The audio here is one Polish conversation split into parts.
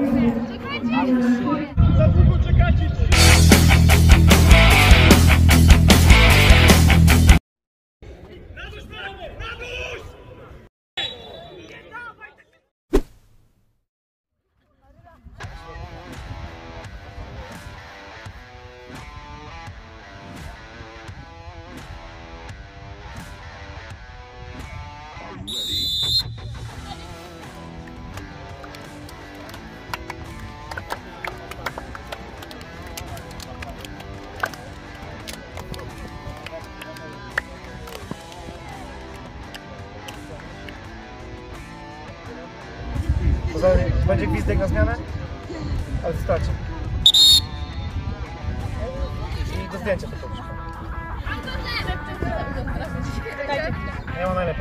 Za długo czekacie! Będzie gwizdek na zmianę, ale wystarczy. I do zdjęcia to powiesz. Ja mam najlepiej.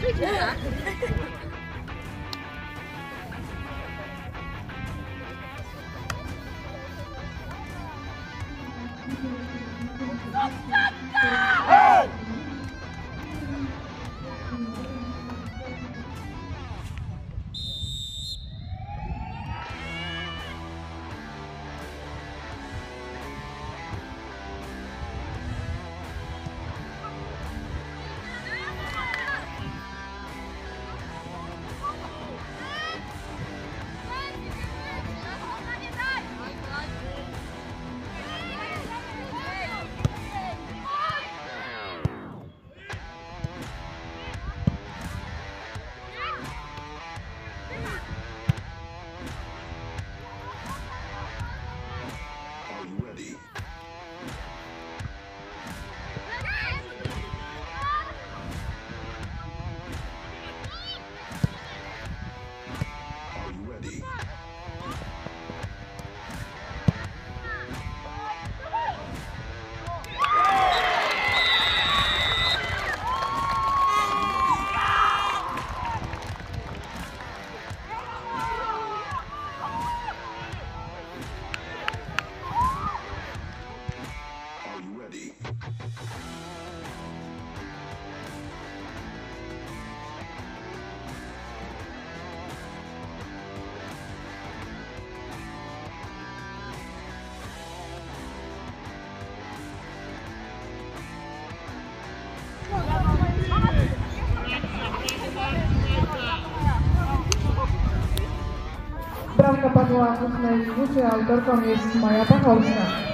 Bramka padła w 8 minucie, autorką jest Maja Pachowska.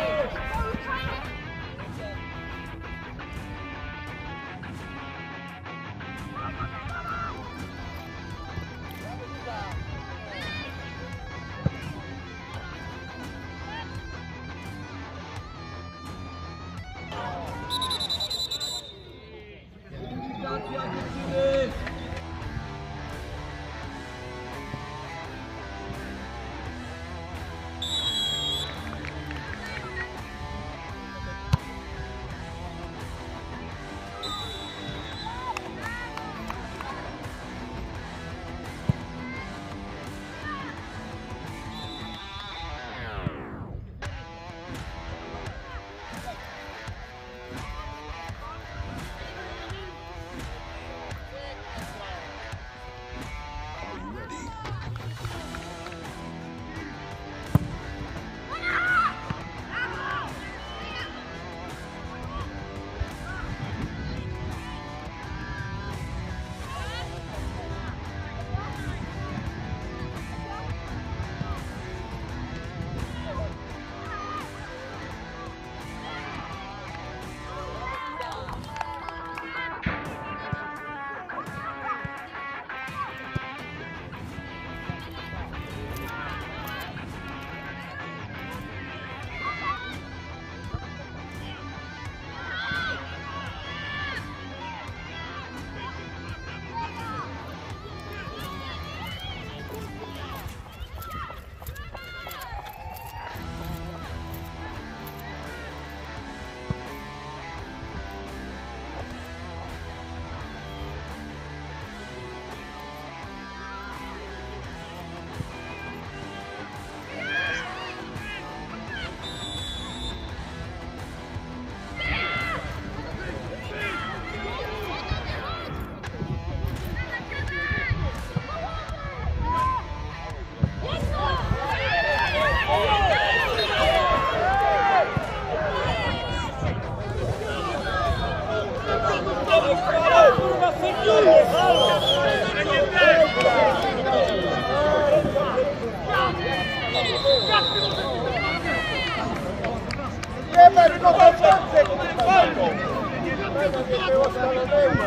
Nie ma tylko wewnętrznie, kurwa! Nie było spalonego,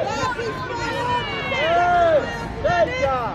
sędzia!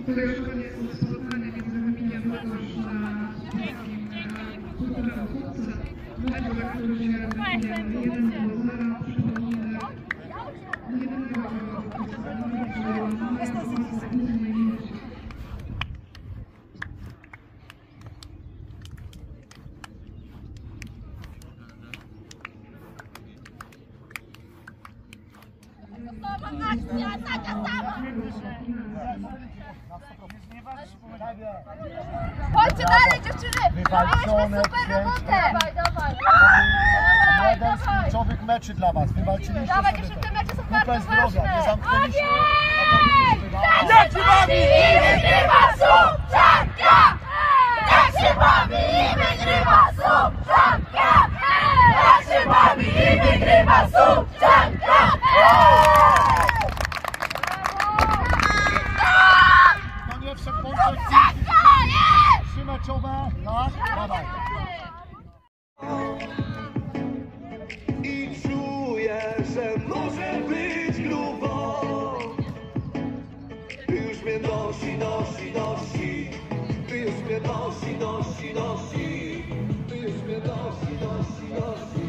Zawieszone jest spotkanie między Emilią Bydgoszcz na kulturowym chłopca. Mecz, za który się rozwijamy 1-0. Przypomnijmy, 1-0. Chodźcie dalej, dziewczyny! Wywalczone, Super robotę! ciężkie. Dawaj! Jeden z kluczowych meczy dla was. Wywalczyliście Dawaj, sobie dziewczyny, te to. mecze są Kupę bardzo zdrowia, ważne! nie zamknęliście. Jak się bawi i wygrywa Subczanka! Jak się bawi i wygrywa Subczanka! Jak się bawi i wygrywa Subczanka! No nie wszedł końcem. Trzy meczowe. Tak? Dawaj. I czuję, że może być grubo. Ty już mnie nosi, nosi, nosi. Ty już mnie nosi, nosi, nosi. Ty już mnie nosi, nosi, nosi.